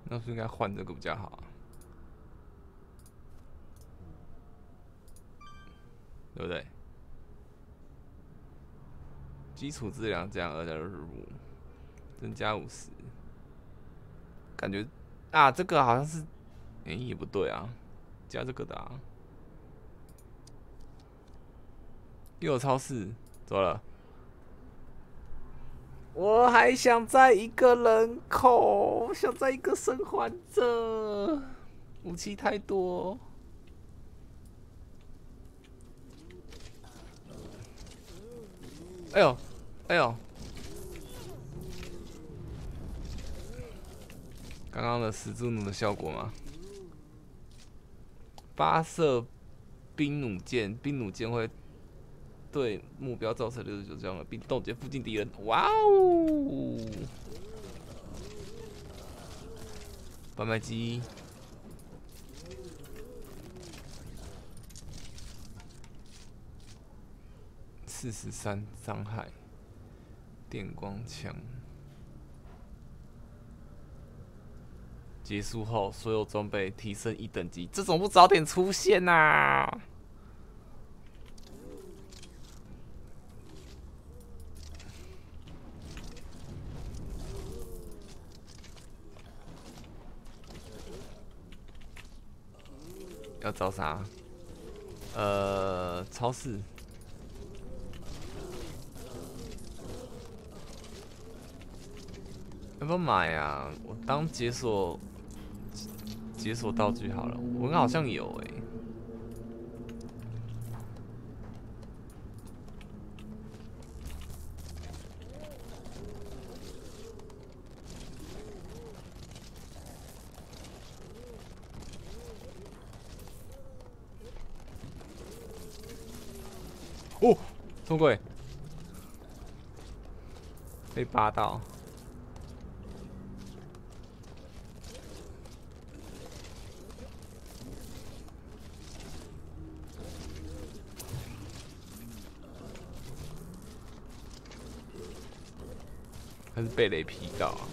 那是不是应该换这个比较好啊？对不对？基础质量降2.25，增加50，感觉啊，这个好像是，也不对啊，加这个的啊。又有超市，走了。我还想在一个人口，想在一个生还者，武器太多。哎呦，哎呦，刚刚的始祖弩的效果吗？发射冰弩箭，冰弩箭会对目标造成69伤害，并冻结附近敌人。哇哦！贩卖机43伤害，电光枪。结束后，所有装备提升1等级，这种不早点出现呐、啊？要找啥？超市。要不要买啊？我当解锁道具好了。我好像有哦，通过被扒到。还是被雷劈到啊？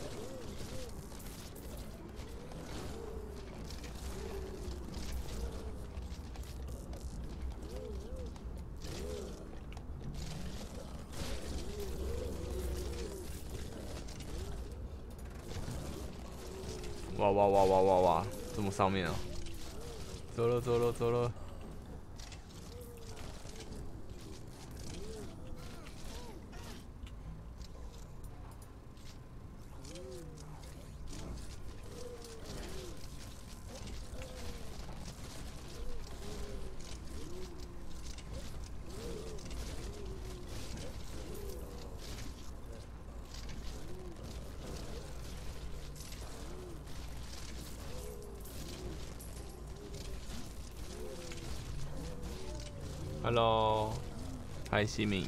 哇哇哇哇哇哇！这么上面啊！走了走了走了！Hello， 嗨，西敏。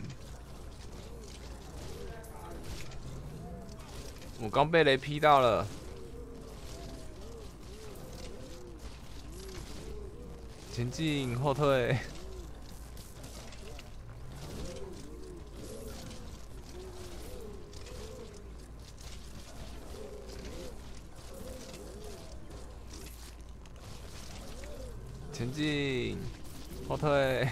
我刚被雷劈到了。前进，后退。前进，后退。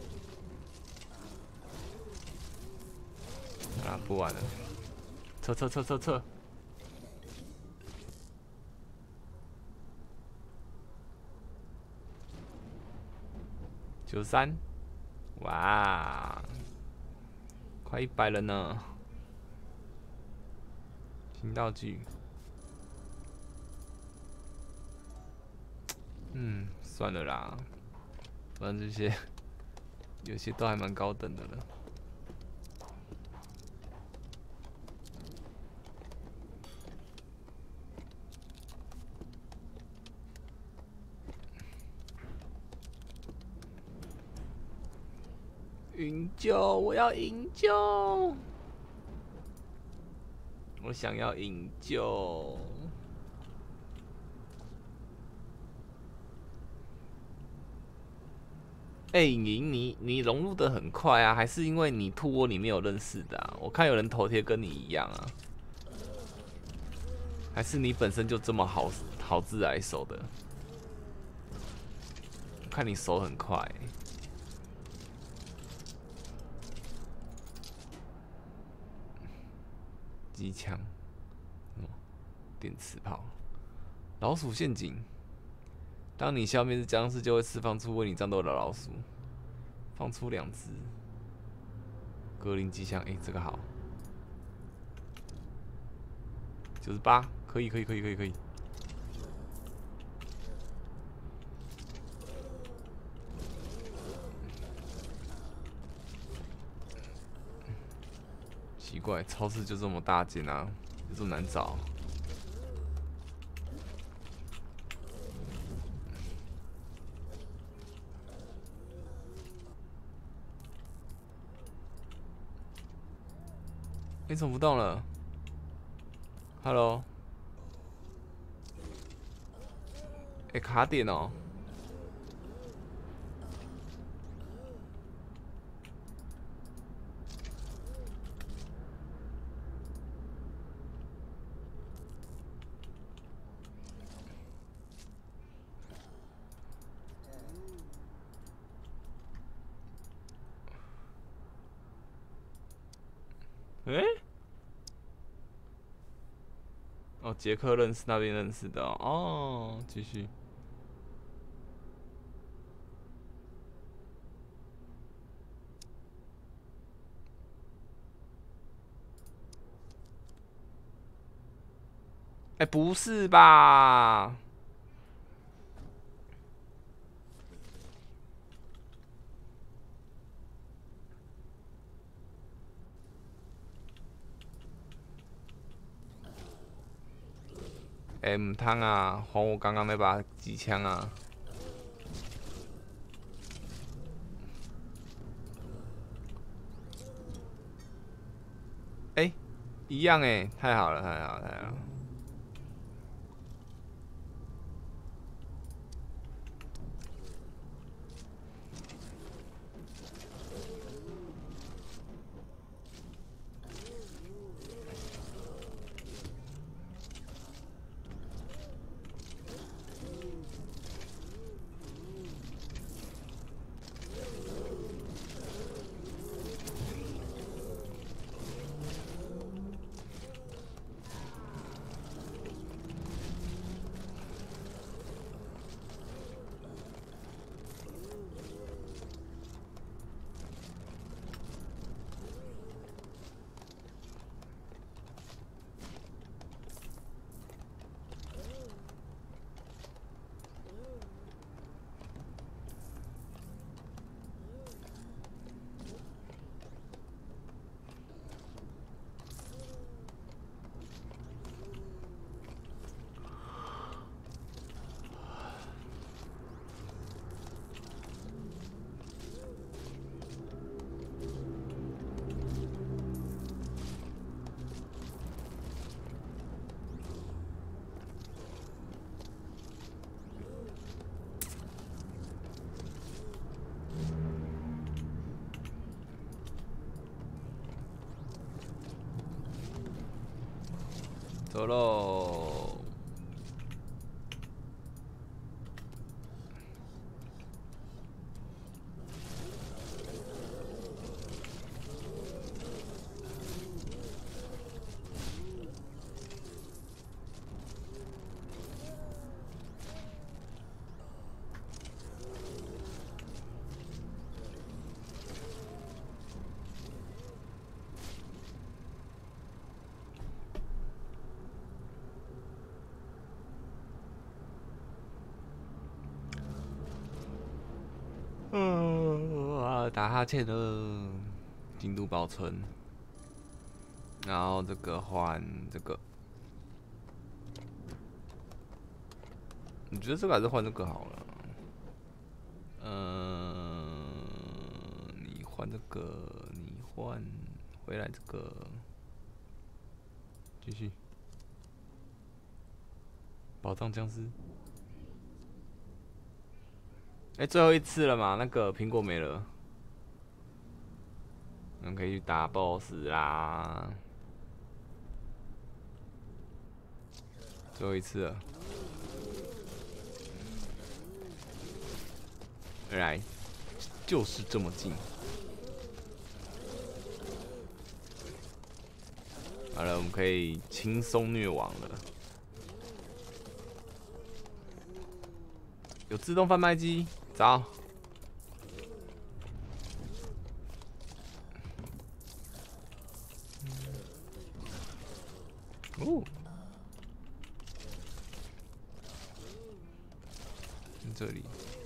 啊，不玩了。撤。93，哇，快100了呢。新道具，算了啦，反正这些有些都还蛮高等的了。营救，我要营救，我想要营救。影营你融入的很快啊，还是因为你兔窝里面有认识的啊？我看有人头贴跟你一样啊。 还是你本身就这么好自来熟的？看你手很快、欸。机枪，电磁炮，老鼠陷阱。当你消灭是僵尸，就会释放出为你战斗的老鼠，放出2只。格林机枪，这个好。98，可以。奇怪，超市就这么大间啊，有这么难找？怎么不动了 ？Hello， 卡点哦。哦，杰克那边认识的哦，继续。不是吧？母汤啊，还我刚刚那把机枪啊！一样太好了。走喽！打哈欠了，进度保存，然后这个换这个，你觉得这个还是换这个好了？你换这个，你换回来这个，继续，宝藏僵尸。最后一次了嘛，那个苹果没了。我们可以去打 BOSS 啦。 最后一次了。来，就是这么近。好了，我们可以轻松虐王了。有自动贩卖机，找。哦，这里。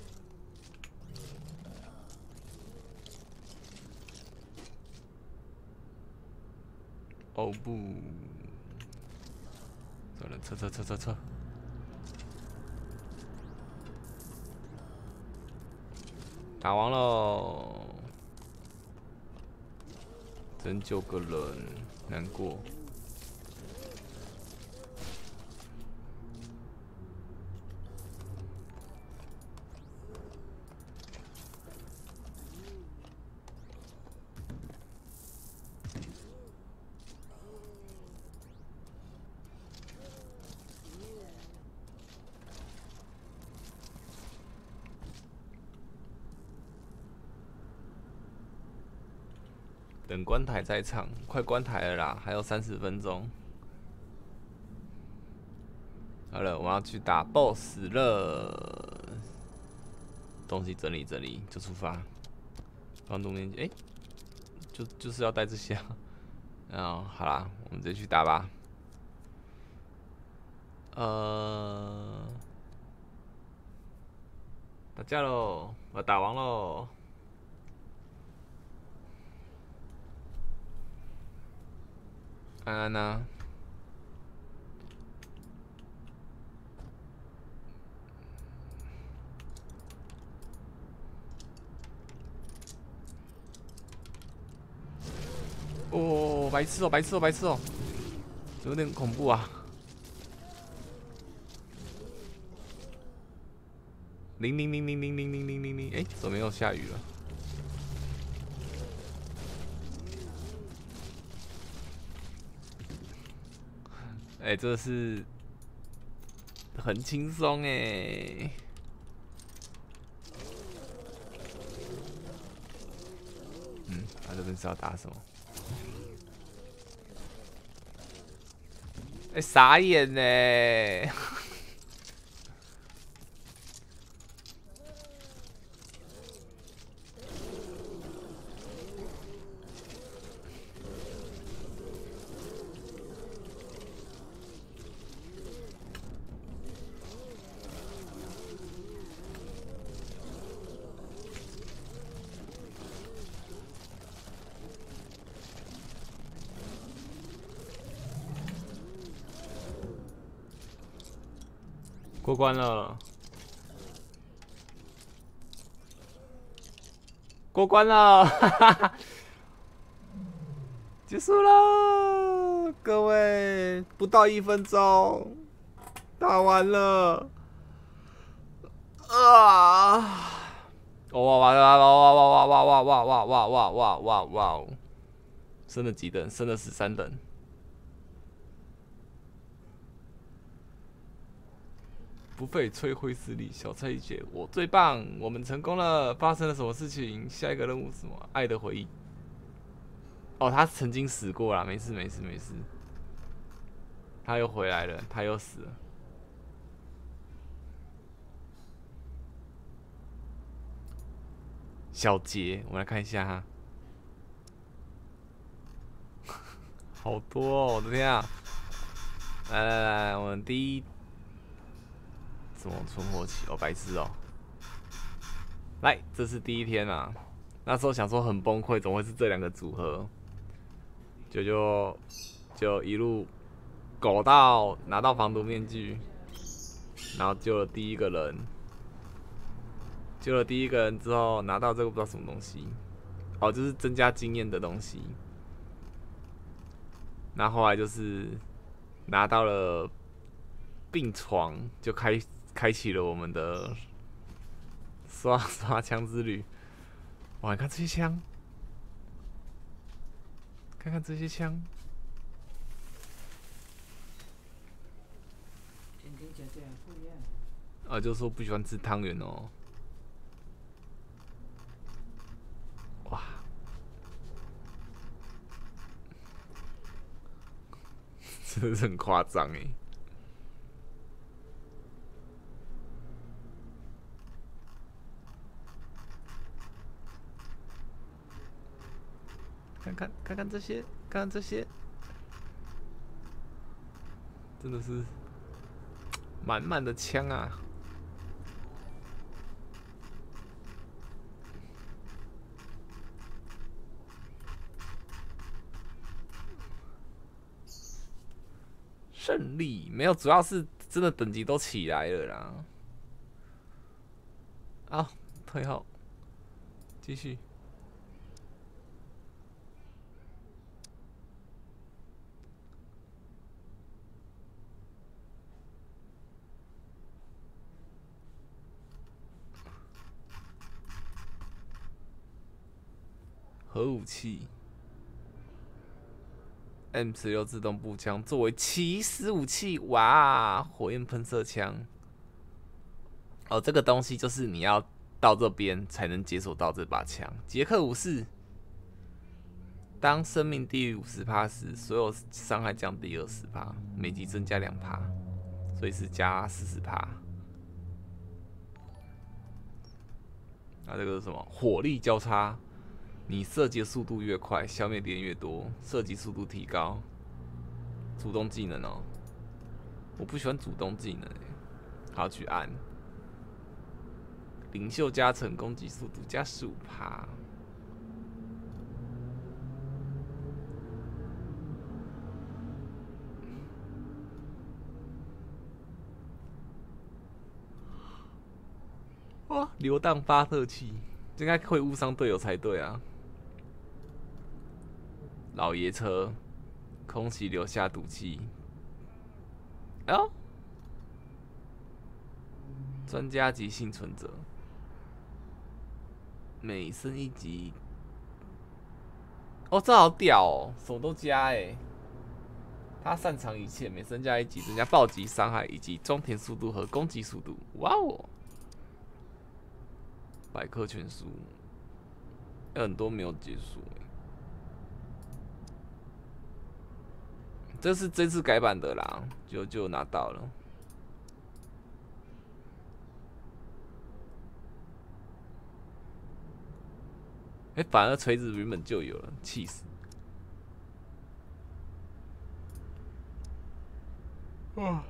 哦不，走了，撤，打完喽，真9个人，难过。等关台再唱，快关台了啦，还有30分钟。好了，我要去打 BOSS 了。东西整理整理就出发。放度面积，就是要带这些啊。好啦，我们直接去打吧。打架喽！我打完喽。安安呢？哦，白痴哦，有点恐怖啊！000000000，哎，怎么又下雨了？哎，这是很轻松哎。他这边是要打什么？哎，傻眼呢！过关了，过关了，哈哈哈，结束了，各位，不到1分钟，打完了，啊！哇！升了几等？升了13等。不费吹灰之力，小菜一碟，我最棒！我们成功了！发生了什么事情？下一个任务是什么？爱的回忆。哦，他曾经死过啦，没事。他又回来了，他又死了。小杰，我们来看一下哈。好多哦，我的天啊！来，我们第一。什么存活期？哦，白痴哦！来，这是第1天啊。那时候想说很崩溃，怎么会是这2个组合？就一路狗到拿到防毒面具，然后救了第一个人。救了第一个人之后，拿到这个不知道什么东西，哦，就是增加经验的东西。那后来就是拿到了病床，就开启了我们的刷枪之旅。哇，你看这些枪，看看这些枪， 就说不喜欢吃汤圆哦。哇，真的是很夸张哎。看看这些，看看这些，真的是满满的枪啊！胜利没有，主要是真的等级都起来了啦。好，退后，继续。核武器 M16自动步枪作为起始武器，哇！火焰喷射枪。哦，这个东西就是你要到这边才能解锁到这把枪。捷克武士，当生命低于50%时，所有伤害降低20%，每级增加2%，所以是加40%。那这个是什么？火力交叉。你射击速度越快，消灭敌人越多，射击速度提高。主动技能哦，我不喜欢主动技能欸，好去按。领袖加成，攻击速度加15%。哇，流弹发射器，应该会误伤队友才对啊。老爷车，空袭留下毒气。哦，专家级幸存者，每升1级。哦，这好屌哦，什么都加哎。他擅长一切，每增加1级，增加暴击伤害以及中田速度和攻击速度。哇哦！百科全书，有很多没有结束。这是这次改版的啦，就拿到了。反而锤子原本就有了，气死！哇！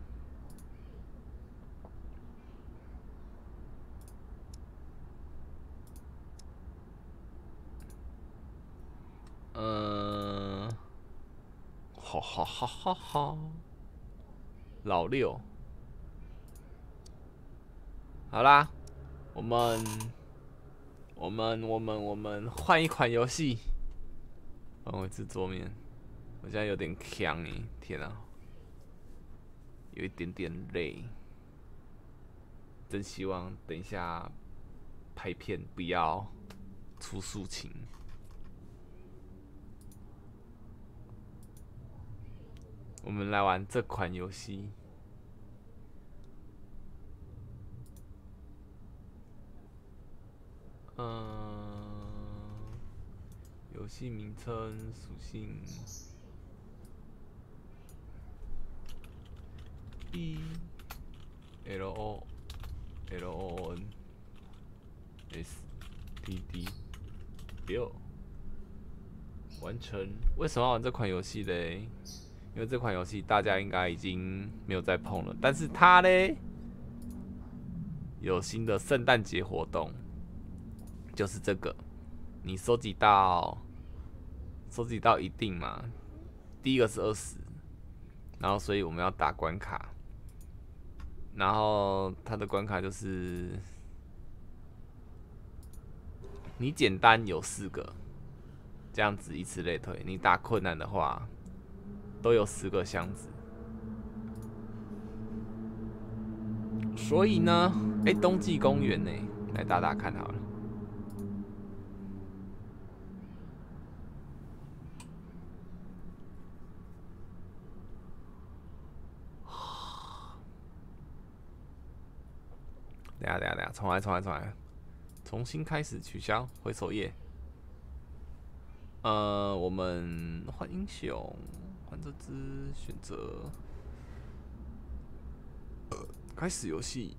哈哈哈哈哈！老六，好啦，我们换一款游戏，换回制桌面。我现在有点呛哎，天啊，有一点点累。真希望等一下拍片不要出事情。我们来玩这款游戏。游戏名称、属性 E L O N S T D 6完成。为什么要玩这款游戏嘞？因为这款游戏大家应该已经没有再碰了，但是它嘞有新的圣诞节活动，就是这个，你收集到一定嘛，第一个是20，然后所以我们要打关卡，然后它的关卡就是你简单有4个，这样子以此类推，你打困难的话都有10个箱子。所以呢，冬季公园呢，来打打看好了。 下，重来，重新开始，取消，回首页。我们换英雄，换这只，选择，开始游戏。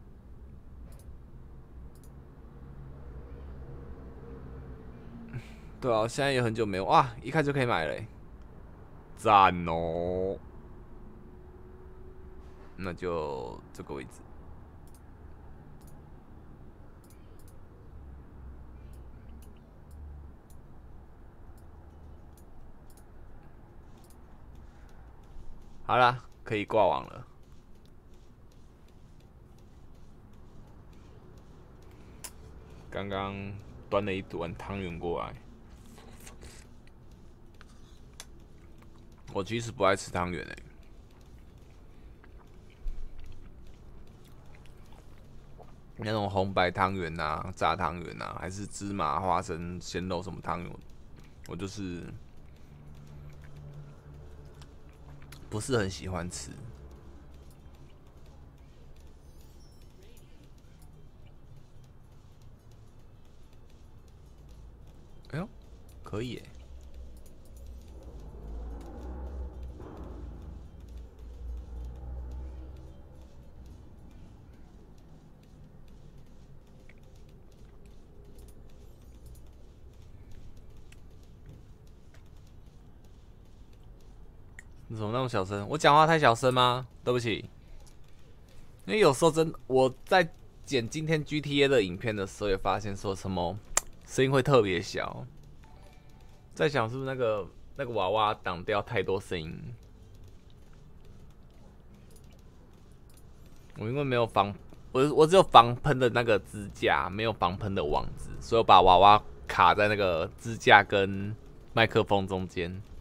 对啊，现在也很久没有哇，一开就可以买了，赞哦！那就这个位置。好啦，可以挂网了。刚刚端了一碗汤圆过来。我其实不爱吃汤圆那种红白汤圆啊、炸汤圆啊，还是芝麻、花生、鲜肉什么汤圆，我就是不是很喜欢吃。哎呦，可以耶！你怎么那么小声？我讲话太小声吗？对不起，因为有时候我在剪今天 GTA 的影片的时候，也发现说什么声音会特别小，在想是不是那个娃娃挡掉太多声音。我因为没有防，我只有防喷的那个支架，没有防喷的网子，所以我把娃娃卡在那个支架跟麦克风中间。